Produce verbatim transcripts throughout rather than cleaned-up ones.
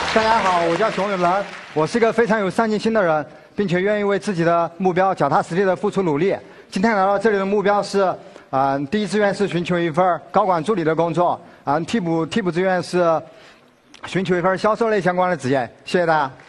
大家好，我叫熊永兰，我是一个非常有上进心的人，并且愿意为自己的目标脚踏实地的付出努力。今天来到这里的目标是，啊、呃，第一志愿是寻求一份高管助理的工作，啊、呃，替补替补志愿是寻求一份销售类相关的职业。谢谢大家。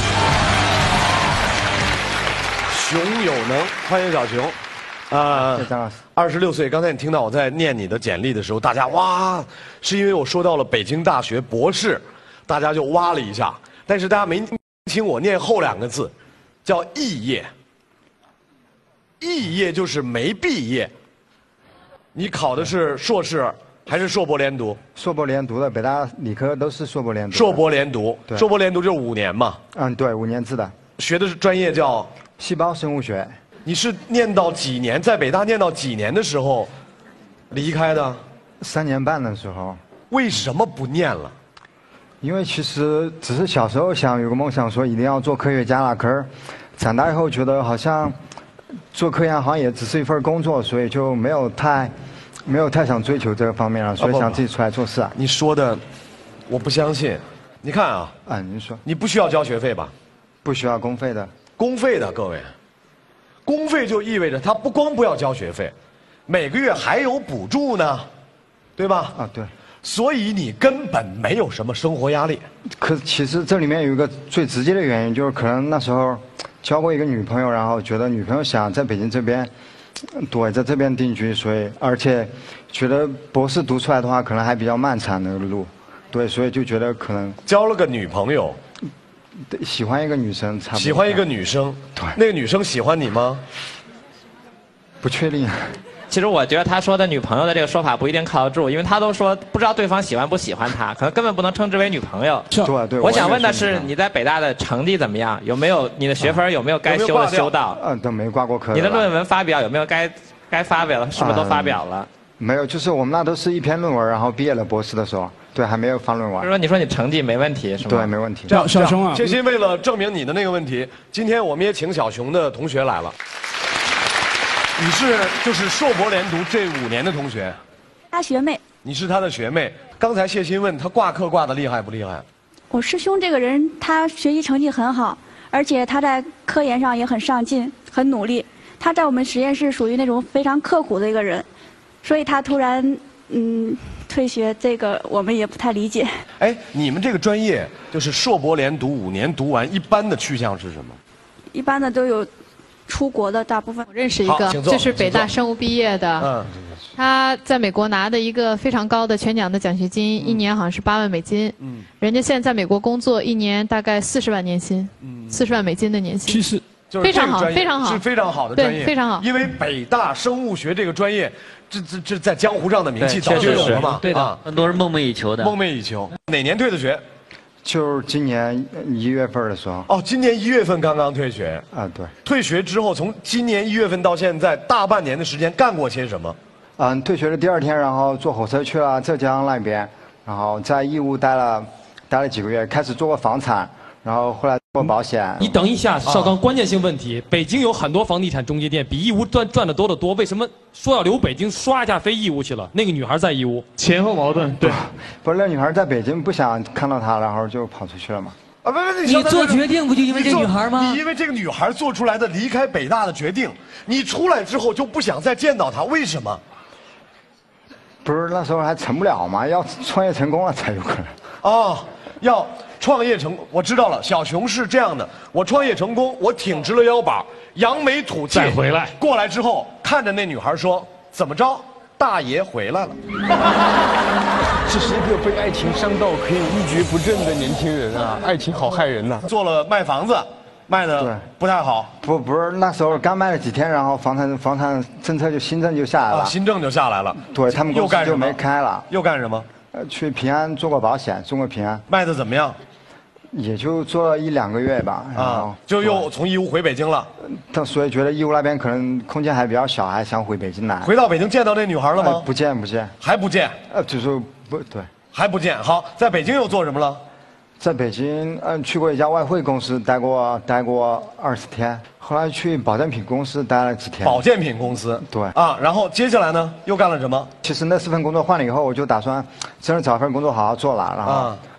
熊有能，欢迎小熊。呃， 张老师， 二十六岁。刚才你听到我在念你的简历的时候，大家哇，是因为我说到了北京大学博士，大家就哇了一下。但是大家没听我念后两个字，叫肄业。肄业就是没毕业。你考的是硕士还是硕博连读？ 硕博连读的，北大理科都是硕博连读。 硕博连读， 对， 硕博连读就是五年嘛。 嗯，对，五年制的。 学的是专业叫细胞生物学。 你是念到几年？在北大念到几年的时候离开的？ 三年半的时候。 为什么不念了？ 因为其实只是小时候想有个梦想，说一定要做科学家了。可是长大以后觉得好像做科研好像也只是一份工作，所以就没有太没有太想追求这个方面了，所以想自己出来做事啊。 你说的我不相信。你看啊， 啊，您说， 你不需要交学费吧？ 不需要公费的。 公费的，各位，公费就意味着他不光不要交学费，每个月还有补助呢，对吧？ 啊，对。 所以你根本没有什么生活压力。 可其实这里面有一个最直接的原因，就是可能那时候交过一个女朋友，然后觉得女朋友想在北京这边，对，在这边定居，所以而且觉得博士读出来的话，可能还比较漫长的路，对，所以就觉得可能交了个女朋友， 喜欢一个女生，差不多。 喜欢一个女生， 对， 那个女生喜欢你吗？ 不确定。 其实我觉得他说的女朋友的这个说法不一定靠得住，因为他都说不知道对方喜欢不喜欢他，可能根本不能称之为女朋友。 对对。 我想问的是，你在北大的成绩怎么样？有没有你的学分有没有该修的修到？ 嗯，都没挂过科。 你的论文发表有没有该该发表了？是不是都发表了？ 没有，就是我们那都是一篇论文，然后毕业了博士的时候，对，还没有发论文。 就是说，你说你成绩没问题是吗？ 对，没问题。 这样，小熊啊，谢鑫为了证明你的那个问题，今天我们也请小熊的同学来了。你是就是硕博连读这五年的同学， 他学妹。 你是他的学妹。刚才谢鑫问他挂科挂的厉害不厉害？ 我师兄这个人，他学习成绩很好，而且他在科研上也很上进，很努力。他在我们实验室属于那种非常刻苦的一个人，所以他突然嗯退学，这个我们也不太理解。 哎，你们这个专业就是硕博连读五年读完，一般的去向是什么？ 一般的都有出国的，大部分。 我认识一个，就是北大生物毕业的， 嗯， 他在美国拿的一个非常高的全奖的奖学金，嗯、一年好像是八万美金。嗯，人家现在在美国工作，一年大概四十万年薪，嗯，四十万美金的年薪。 其实非常好，非常好， 是非常好的专业， 对，非常好。 因为北大生物学这个专业，这这这在江湖上的名气早就有了嘛， 对的，很多人梦寐以求的。 梦寐以求。哪年退的学？ 就是今年一月份的时候。 哦，今年一月份刚刚退学。 啊，对。 退学之后，从今年一月份到现在，大半年的时间干过些什么？ 嗯，退学的第二天，然后坐火车去了浙江那边，然后在义乌待了待了几个月，开始做过房产，然后后来做保险。 你等一下，邵刚，关键性问题，北京有很多房地产中介店，比义乌赚赚的多得多，为什么说要留北京，唰一下飞义乌去了？那个女孩在义乌，前后矛盾。对， 不是那女孩在北京不想看到他，然后就跑出去了嘛。 啊，不不， 你做决定不就因为这女孩吗？ 你因为这个女孩做出来的离开北大的决定，你出来之后就不想再见到她，为什么？ 不是那时候还成不了嘛，要创业成功了才有可能。 哦，要创业成功，我知道了。小熊是这样的，我创业成功，我挺直了腰板，扬眉吐气， 再回来。 过来之后，看着那女孩说：“怎么着，大爷回来了。” 这是一个被爱情伤到可以一蹶不振的年轻人啊！爱情好害人呐、 做了卖房子，卖的不太好。 不不是那时候刚卖了几天，然后房产房产政策就新政就下来了， 啊、新政就下来了。 对他们公司就没开了。 又干什么？ 呃，去平安做过保险，中国平安。 卖的怎么样？ 也就做了一两个月吧。 啊，就又从义乌回北京了。 他所以觉得义乌那边可能空间还比较小，还想回北京来。 回到北京见到那女孩了吗？ 呃、不见不见。 还不见？ 呃，就是不对。 还不见。好，在北京又做什么了？ 在北京，嗯，去过一家外汇公司待过待过二十天，后来去保健品公司待了几天。 保健品公司， 对啊，然后接下来呢，又干了什么？ 其实那四份工作换了以后，我就打算真的找份工作好好做了，然后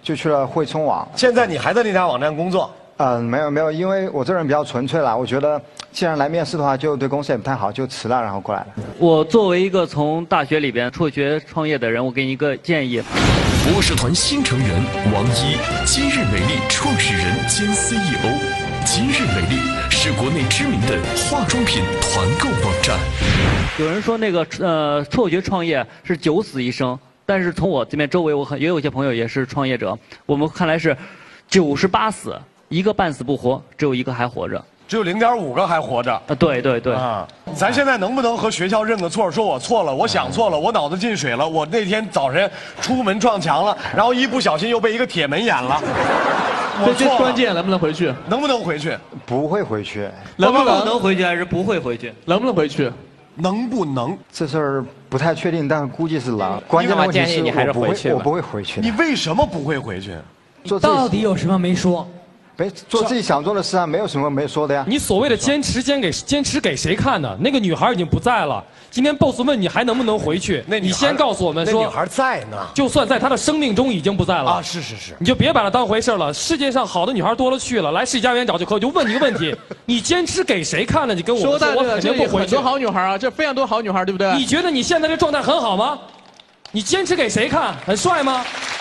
就去了汇聪网。 现在你还在那家网站工作？ 嗯，没有没有，因为我这人比较纯粹啦，我觉得既然来面试的话，就对公司也不太好，就辞了，然后过来了。 我作为一个从大学里边辍学创业的人，我给你一个建议。 博士团新成员王一，今日美丽创始人兼 C E O。今日美丽是国内知名的化妆品团购网站。 有人说那个呃辍学创业是九死一生，但是从我这边周围，我很也有一些朋友也是创业者，我们看来是九十八死。一个半死不活，只有一个还活着， 只有零点五个还活着。 啊，对对对。 啊，咱现在能不能和学校认个错，说我错了，我想错了，我脑子进水了，我那天早晨出门撞墙了，然后一不小心又被一个铁门掩了。 我这关键能不能回去？ 能不能回去？ 不会回去。 能不能回去还是不会回去？ 能不能回去？ 能不能？ 这事儿不太确定，但是估计是能。关键的问题是你还是回去。 我不会回去。 你为什么不会回去？ 到底有什么没说？ 没做自己想做的事啊，没有什么没说的呀。 你所谓的坚持，坚给坚持给谁看呢？那个女孩已经不在了。今天 boss 问你还能不能回去， 那你先告诉我们说， 那女孩在呢。 就算在她的生命中已经不在了啊，是是是， 你就别把她当回事了。世界上好的女孩多了去了，来世家园找就可以。就问你一个问题，你坚持给谁看呢？你跟我说，我肯定不回去。 很多好女孩啊，这非常多好女孩，对不对？ 你觉得你现在这状态很好吗？你坚持给谁看？很帅吗？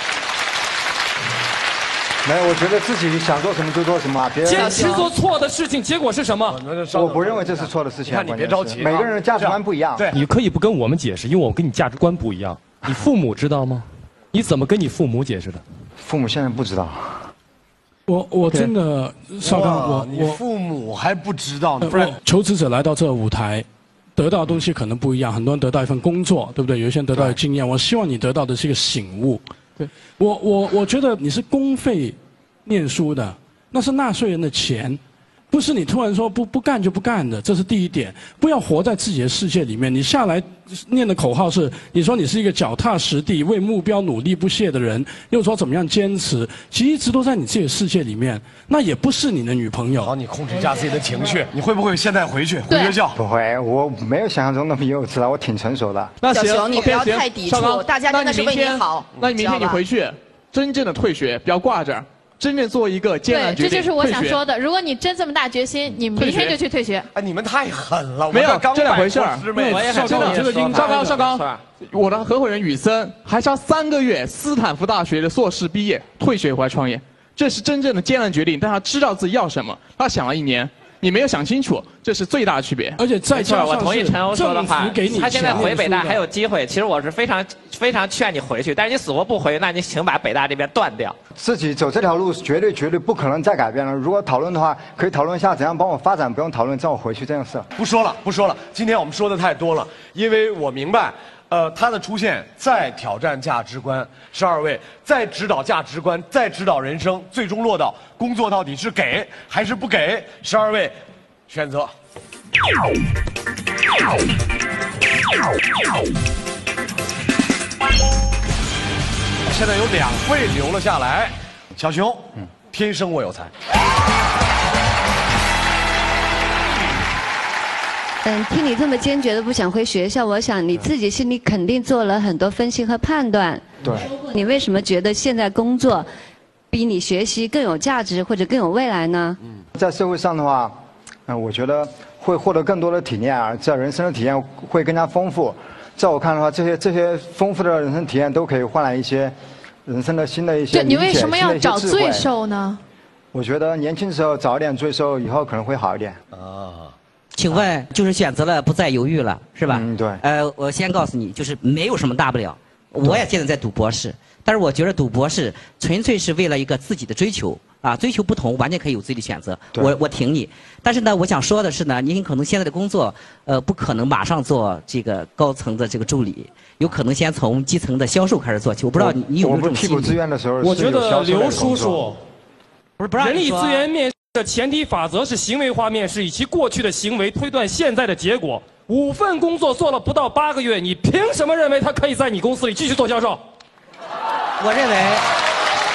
没有，我觉得自己想做什么就做什么啊！别坚持做错的事情，结果是什么？ 我不认为这是错的事情。 你看，你别着急， 每个人的价值观不一样。 对，你可以不跟我们解释，因为我跟你价值观不一样。你父母知道吗？你怎么跟你父母解释的？ 父母现在不知道。 我我真的，少刚，我你父母还不知道呢。 我求职者来到这个舞台，得到的东西可能不一样。很多人得到一份工作，对不对？有些人得到经验。我希望你得到的是一个醒悟。对，我我我觉得你是公费念书的，那是纳税人的钱，不是你突然说不不干就不干的，这是第一点。不要活在自己的世界里面。你下来念的口号是，你说你是一个脚踏实地、为目标努力不懈的人，又说怎么样坚持，其实一直都在你自己的世界里面，那也不是你的女朋友。 好，你控制一下自己的情绪。你会不会现在回去回学校？ 不会，我没有想象中那么幼稚了，我挺成熟的。 那行， 小熊，你不要太抵触，大家真的是为你好。 那你明天你回去，真正的退学，不要挂着。真正做一个艰难决定。 对，这就是我想说的。如果你真这么大决心，你明天就去退学。 哎，你们太狠了！ 没有，这两回事儿。 我也少刚，少刚，少刚，我的合伙人宇森还差三个月，斯坦福大学的硕士毕业，退学回来创业，这是真正的艰难决定。但他知道自己要什么，他想了一年。你没有想清楚，这是最大的区别。 而且再加上我同意陈欧说的话，他现在回北大还有机会。其实我是非常非常劝你回去，但是你死活不回，那你请把北大这边断掉。 自己走这条路绝对绝对不可能再改变了。如果讨论的话，可以讨论一下怎样帮我发展，不用讨论让我回去这件事。 不说了，不说了。今天我们说的太多了，因为我明白。呃，他的出现再挑战价值观，十二位再指导价值观，再指导人生，最终落到工作到底是给还是不给？十二位选择。现在有两位留了下来，小熊，嗯，天生我有才。 嗯，听你这么坚决的不想回学校，我想你自己心里肯定做了很多分析和判断。 对。 你为什么觉得现在工作比你学习更有价值或者更有未来呢？ 嗯，在社会上的话，嗯，我觉得会获得更多的体验啊，这人生的体验会更加丰富。在我看的话，这些这些丰富的人生体验都可以换来一些人生的新的一些理解。 你为什么要找罪受呢？ 我觉得年轻时候早一点罪受，以后可能会好一点。 啊。请问，就是选择了不再犹豫了，是吧？ 嗯，对。 呃，我先告诉你，就是没有什么大不了。我也现在在读博士，但是我觉得读博士纯粹是为了一个自己的追求啊，追求不同，完全可以有自己的选择。我我挺你。但是呢，我想说的是呢，您可能现在的工作，呃，不可能马上做这个高层的这个助理，有可能先从基层的销售开始做起。我不知道你你有没有这种心理？我们替补志愿的时候， 我觉得刘叔叔， 不是不让人力资源面。的前提法则是行为化面试，以其过去的行为推断现在的结果。五份工作做了不到八个月，你凭什么认为他可以在你公司里继续做销售？ 我认为，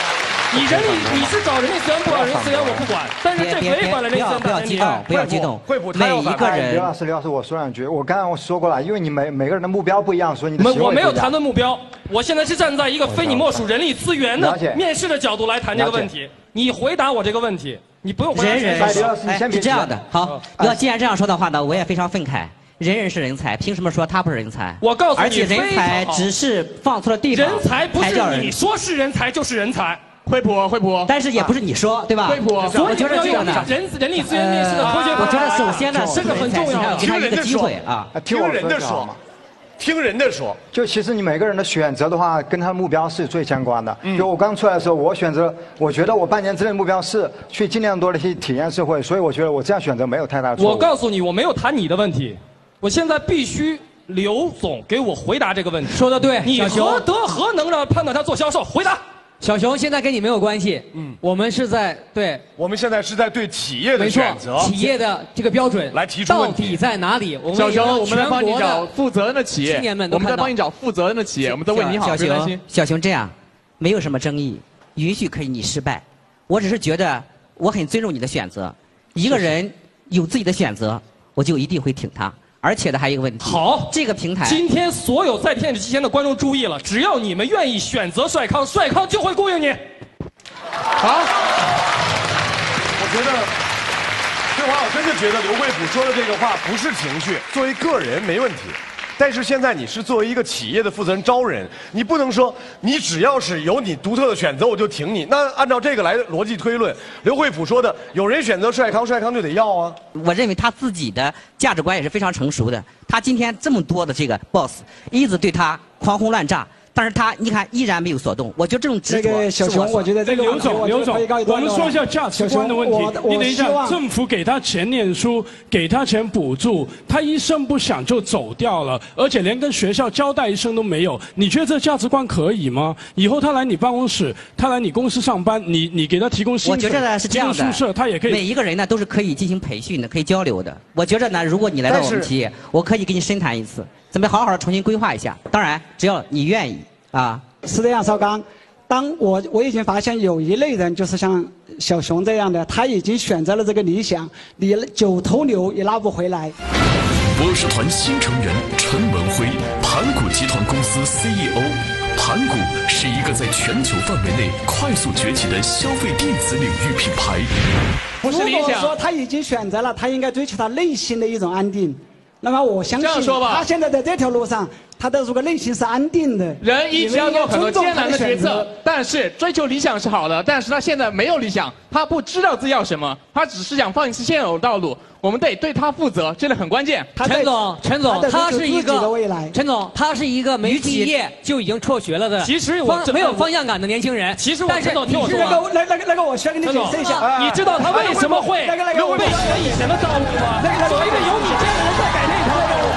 你人力你是找人力资源部，人力资源我不管，但是这违反了人力资源不要激动，不要激动。 惠普， 每一个人。 刘老师，刘老师，我说两句。我刚刚我说过了，因为你每每个人的目标不一样，所以你的没我没有谈论目标，我现在是站在一个非你莫属人力资源的面试的角度来谈这个问题。你回答我这个问题，你不用回答。 人人哎是这样的，好，要既然这样说的话呢，我也非常愤慨。人人是人才，凭什么说他不是人才？ 我告诉你， 而且人才只是放错了地方。 人才不是你说是人才就是人才。 惠普，惠普， 但是也不是你说，对吧？ 惠普， 我觉得这个呢， 人人力资源面试的科学， 我觉得首先呢， 这个很重要，给他一个机会啊。 听人的说，听人的说。 就其实你每个人的选择的话，跟他的目标是最相关的。就我刚出来的时候，我选择，我觉得我半年之内的目标是去尽量多的去体验社会，所以我觉得我这样选择没有太大的错误。 我告诉你，我没有谈你的问题。我现在必须刘总给我回答这个问题。 说的对， 你何德何能让判断他做销售？回答。 小熊现在跟你没有关系，嗯，我们是在对， 我们现在是在对企业的选择， 企业的这个标准来提出到底在哪里？我们小熊，我们来帮你找负责任的企业， 青年们我们在帮你找负责任的企业，我们都为你好。 小熊，小熊这样，没有什么争议，允许可以你失败。我只是觉得我很尊重你的选择，一个人有自己的选择，我就一定会挺他。而且呢，还有一个问题。 好， 这个平台， 今天所有在电视机前的观众注意了，只要你们愿意选择帅康，帅康就会雇佣你。 好，我觉得，翠华，我真的觉得刘惠普说的这个话不是情绪，作为个人没问题。但是现在你是作为一个企业的负责人招人，你不能说你只要是有你独特的选择我就挺你。那按照这个来逻辑推论，刘惠普说的有人选择帅康，帅康就得要啊。 我认为他自己的价值观也是非常成熟的。他今天这么多的这个 boss 一直对他狂轰滥炸。但是他，你看依然没有所动。我觉得这种执着。 这个小熊，我觉得这个刘总，刘总，我们说一下价值观的问题。你等一下，政府给他钱念书，给他钱补助，他一声不响就走掉了，而且连跟学校交代一声都没有。你觉得这价值观可以吗？以后他来你办公室，他来你公司上班，你你给他提供薪水， 我觉得呢是这样的， 提供宿舍，他也可以。 每一个人呢都是可以进行培训的，可以交流的。我觉得呢，如果你来到我们企业，我可以给你深谈一次，咱们好好的重新规划一下。当然，只要你愿意啊。 是这样，邵刚，当我我已经发现有一类人，就是像小熊这样的，他已经选择了这个理想，你九头牛也拉不回来。 博士团新成员陈文辉，盘古集团公司 C E O。盘古是一个在全球范围内快速崛起的消费电子领域品牌。 不是理想。如果说他已经选择了，他应该追求他内心的一种安定。那么我相信，他现在在这条路上，他的如果内心是安定的。 人一直要做很多艰难的决策，但是追求理想是好的，但是他现在没有理想，他不知道自己要什么，他只是想放弃现有的道路。我们得对他负责，真的很关键。 陈总，陈总，他是一个陈总，他是一个没毕业就已经辍学了的， 其实我没有方向感的年轻人。 其实我陈总听我说完。那个那个那个，我需要跟你解释一下。 你知道他为什么会被学以前的道路吗？所以有你这样的人在改那条路，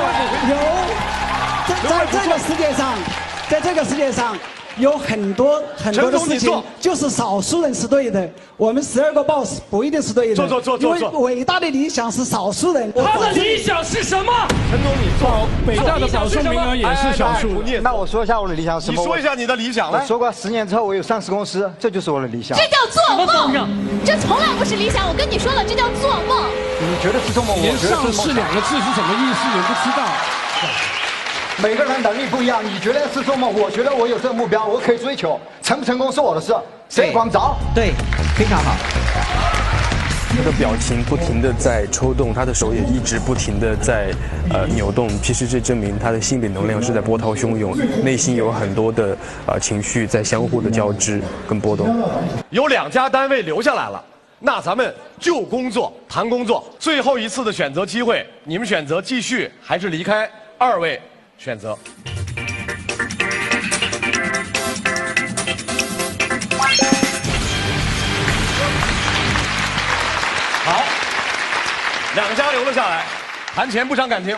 有，在在这个世界上，在这个世界上。有很多很多的事情，就是少数人是对的。我们十二个 boss 不一定是对的。 做做做做做。因为伟大的理想是少数人。 他的理想是什么？ 陈总，你做北大的保送名额也是少数。 那我说一下我的理想是什么？ 你说一下你的理想。 我说过，十年之后我有上市公司，这就是我的理想。 这叫做梦，这从来不是理想。我跟你说了，这叫做梦。 你觉得是做梦？ 连上市两个字是什么意思也不知道。 每个人能力不一样，你觉得是做梦，我觉得我有这个目标，我可以追求，成不成功是我的事，谁也管不着。 对，非常好。 他的表情不停地在抽动，他的手也一直不停地在呃扭动。其实这证明他的心理能量是在波涛汹涌，内心有很多的呃情绪在相互的交织跟波动。 有两家单位留下来了，那咱们就工作谈工作，最后一次的选择机会，你们选择继续还是离开？二位。选择。好，两家留了下来，谈钱不伤感情。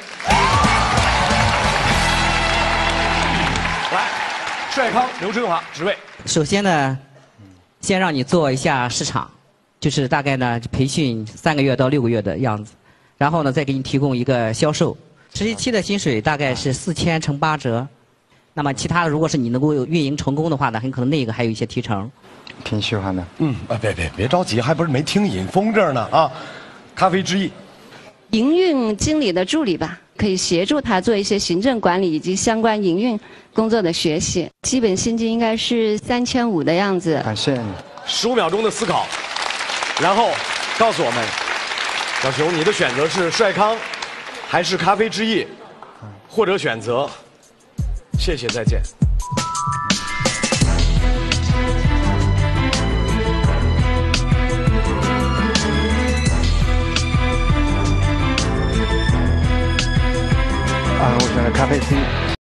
来，帅康刘春华，职位。 首先呢，先让你做一下市场，就是大概呢培训三个月到六个月的样子，然后呢再给你提供一个销售。实习期的薪水大概是四千乘八折， 那么其他的，如果是你能够运营成功的话呢，很可能那个还有一些提成。 挺喜欢的。 嗯啊，别别别着急，还不是没听引风这儿呢啊！咖啡之意， 营运经理的助理吧，可以协助他做一些行政管理以及相关营运工作的学习。基本薪金应该是三千五的样子。 感谢你。 十五秒钟的思考，然后告诉我们，小熊，你的选择是帅康，还是咖啡之意，或者选择？谢谢，再见。